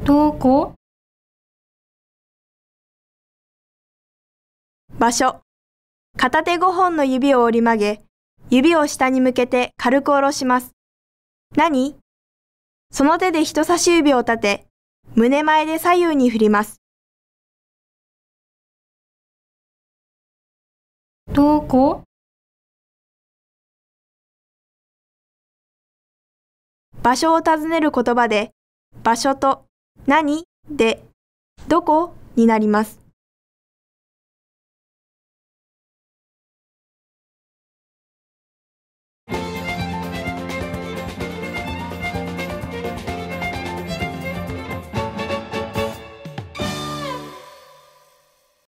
どこ？ 場所。片手5本の指を折り曲げ、指を下に向けて軽く下ろします。何？その手で人差し指を立て、胸前で左右に振ります。 どこ？ 場所を尋ねる言葉で、場所と何でどこになります。